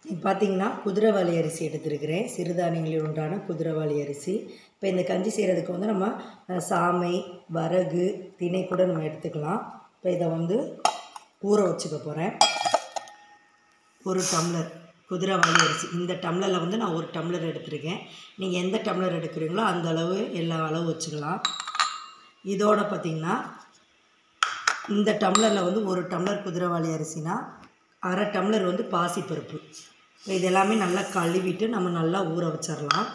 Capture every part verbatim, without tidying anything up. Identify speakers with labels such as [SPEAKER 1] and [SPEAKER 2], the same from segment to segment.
[SPEAKER 1] இப்போ பார்த்தீங்கன்னா குதிரைவாலி அரிசி எடுத்துருக்கிறேன். சிறுதானியங்களில் உண்டான குதிரைவாலி அரிசி. இப்போ இந்த கஞ்சி செய்கிறதுக்கு வந்து நம்ம சாமை, வரகு, திணை கூட நம்ம எடுத்துக்கலாம். இப்போ இதை வந்து ஊற வச்சுக்க போகிறேன். ஒரு டம்ளர் குதிரைவாலி அரிசி. இந்த டம்ளரில் வந்து நான் ஒரு டம்ளர் எடுத்துருக்கேன். நீங்கள் எந்த டம்ளர் எடுக்கிறீங்களோ அந்த அளவு எல்லா அளவு வச்சுக்கலாம். இதோட பார்த்திங்கன்னா இந்த டம்ளரில் வந்து ஒரு டம்ளர் குதிரைவாலி அரிசினா அரை டம்ளர் வந்து பாசிப்பருப்பு. இது எல்லாமே நல்லா கழுவிட்டு நம்ம நல்லா ஊற வச்சிடலாம்.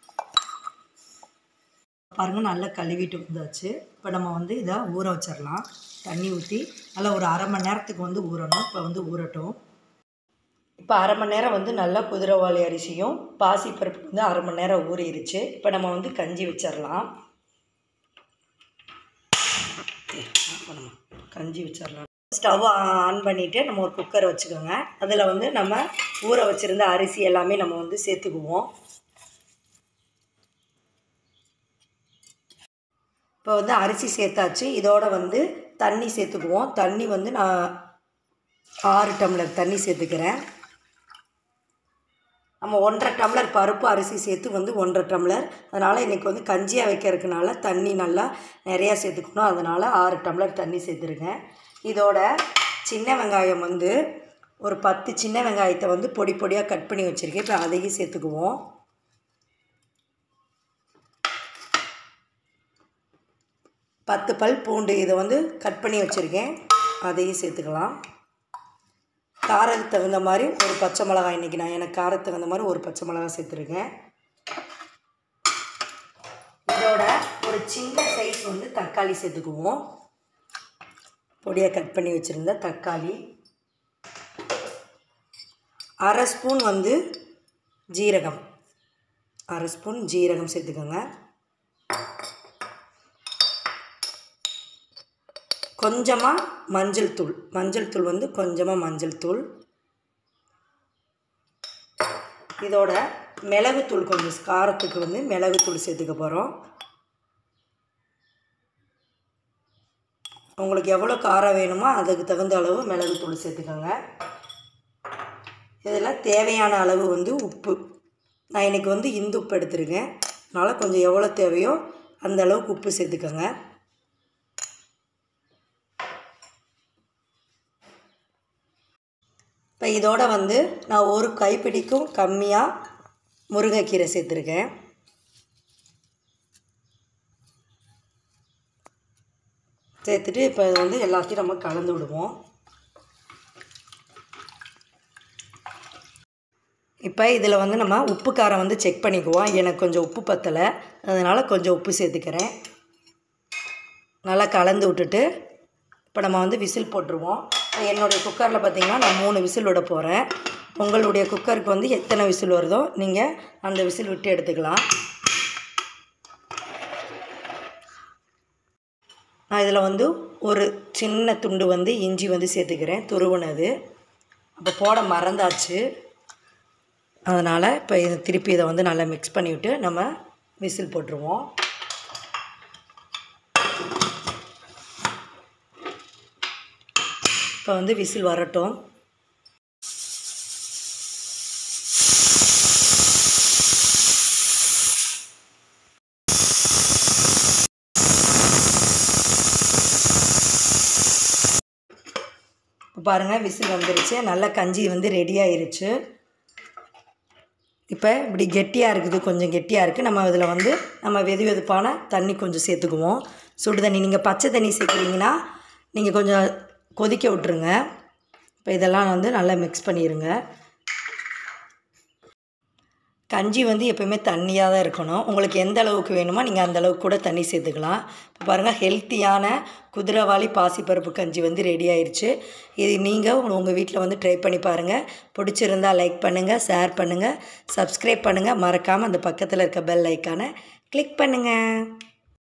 [SPEAKER 1] பாருங்கள், நல்லா கழுவிட்டு வந்தாச்சு. இப்போ நம்ம வந்து இதை ஊற வச்சிடலாம். தண்ணி ஊற்றி நல்லா ஒரு அரை மணி நேரத்துக்கு வந்து ஊறணும். இப்போ வந்து ஊறட்டும். இப்போ அரை மணி நேரம் வந்து நல்லா குதிரைவாலி அரிசியும் பாசிப்பருப்பு வந்து அரை மணி நேரம் ஊறிடுச்சு. இப்போ நம்ம வந்து கஞ்சி வச்சிடலாம். கஞ்சி வச்சிடலாம். ஸ்டவ் ஆன் பண்ணிவிட்டு நம்ம ஒரு குக்கரை வச்சுக்கோங்க. அதில் வந்து நம்ம ஊற வச்சுருந்த அரிசி எல்லாமே நம்ம வந்து சேர்த்துக்குவோம். இப்போ வந்து அரிசி சேர்த்தாச்சு. இதோட வந்து தண்ணி சேர்த்துக்குவோம். தண்ணி வந்து நான் ஆறு டம்ளர் தண்ணி சேர்த்துக்கிறேன். நம்ம ஒன்றரை டம்ளர் பருப்பு அரிசி சேர்த்து வந்து ஒன்றரை டம்ளர். அதனால் இன்றைக்கி வந்து கஞ்சியாக வைக்கிறதுனால தண்ணி நல்லா நிறையா சேர்த்துக்கணும். அதனால் ஆறு டம்ளர் தண்ணி சேர்த்துருக்கேன். இதோட சின்ன வெங்காயம் வந்து ஒரு பத்து சின்ன வெங்காயத்தை வந்து பொடி பொடியாக கட் பண்ணி வச்சுருக்கேன். இப்போ அதையும் சேர்த்துக்குவோம். பத்து பல் பூண்டு இதை வந்து கட் பண்ணி வச்சுருக்கேன். அதையும் சேர்த்துக்கலாம். காரத்துக்கு தகுந்த மாதிரி ஒரு பச்சை மிளகாய், இன்றைக்கி நான் எனக்கு காரத்துக்கு தகுந்த மாதிரி ஒரு பச்சை மிளகாய் சேர்த்துருக்கேன். இதோட ஒரு சின்ன சைஸ் வந்து தக்காளி சேர்த்துக்குவோம். பொடியாக கட் பண்ணி வச்சுருந்த தக்காளி. அரை ஸ்பூன் வந்து ஜீரகம் அரை ஸ்பூன் ஜீரகம் சேர்த்துக்கோங்க. கொஞ்சமாக மஞ்சள் தூள் மஞ்சள் தூள் வந்து கொஞ்சமாக மஞ்சள் தூள். இதோட மிளகுத்தூள் கொஞ்சம் காரத்துக்கு வந்து மிளகுத்தூள் சேர்த்துக்க போகிறோம். உங்களுக்கு எவ்வளோ காரம் வேணுமோ அதுக்கு தகுந்த அளவு மிளகுத்தூள் சேர்த்துக்கோங்க. இதில் தேவையான அளவு வந்து உப்பு. நான் இன்றைக்கி வந்து இந்து உப்பு எடுத்துருக்கேன். அதனால் கொஞ்சம் எவ்வளோ தேவையோ அந்த அளவுக்கு உப்பு சேர்த்துக்கோங்க. இப்போ இதோட வந்து நான் ஒரு கைப்பிடிக்கும் கம்மியாக முருங்கைக்கீரை சேர்த்துருக்கேன். சேர்த்துட்டு இப்போ இது வந்து எல்லாத்தையும் நம்ம கலந்து விடுவோம். இப்போ இதில் வந்து நம்ம உப்பு காரம் வந்து செக் பண்ணிக்குவோம். எனக்கு கொஞ்சம் உப்பு பத்தலை, அதனால் கொஞ்சம் உப்பு சேர்த்துக்கிறேன். நல்லா கலந்து விட்டுட்டு இப்போ நம்ம வந்து விசில் போட்டுருவோம். என்னுடைய குக்கரில் பார்த்திங்கன்னா நான் மூணு விசில் விட போகிறேன். உங்களுடைய குக்கருக்கு வந்து எத்தனை விசில் வருதோ நீங்கள் அந்த விசில் விட்டு எடுத்துக்கலாம். நான் இதில் வந்து ஒரு சின்ன துண்டு வந்து இஞ்சி வந்து சேர்த்துக்கிறேன், துருவுனது. அப்போ போட மறந்தாச்சு. அதனால் இப்போ இதை திருப்பி இதை வந்து நல்லா மிக்ஸ் பண்ணிவிட்டு நம்ம விசில் போட்டுருவோம். இப்போ வந்து விசில் வரட்டும். இப்போ பாருங்கள், விசில் வந்துருச்சு. நல்லா கஞ்சி வந்து ரெடி ஆயிருச்சு. இப்போ இப்படி கெட்டியாக இருக்குது, கொஞ்சம் கெட்டியாக இருக்குது. நம்ம இதில் வந்து நம்ம வெது வெதுப்பான தண்ணி கொஞ்சம் சேர்த்துக்குவோம். சுடு தண்ணி. நீங்கள் பச்சை தண்ணி சேர்க்குறீங்கன்னா நீங்கள் கொஞ்சம் கொதிக்க விட்ருங்க. இப்போ இதெல்லாம் வந்து நல்லா மிக்ஸ் பண்ணிடுங்க. கஞ்சி வந்து எப்போயுமே தண்ணியாக தான் இருக்கணும். உங்களுக்கு எந்த அளவுக்கு வேணுமோ நீங்கள் அந்த அளவுக்கு கூட தண்ணி சேர்த்துக்கலாம். இப்போ பாருங்கள், ஹெல்த்தியான குதிரைவாலி பாசிப்பருப்பு கஞ்சி வந்து ரெடி ஆயிடுச்சு. இது நீங்கள் உங்கள் வீட்டில் வந்து ட்ரை பண்ணி பாருங்கள். பிடிச்சிருந்தால் லைக் பண்ணுங்கள், ஷேர் பண்ணுங்கள், சப்ஸ்கிரைப் பண்ணுங்கள். மறக்காமல் அந்த பக்கத்தில் இருக்க பெல் ஐக்கானை கிளிக் பண்ணுங்கள்.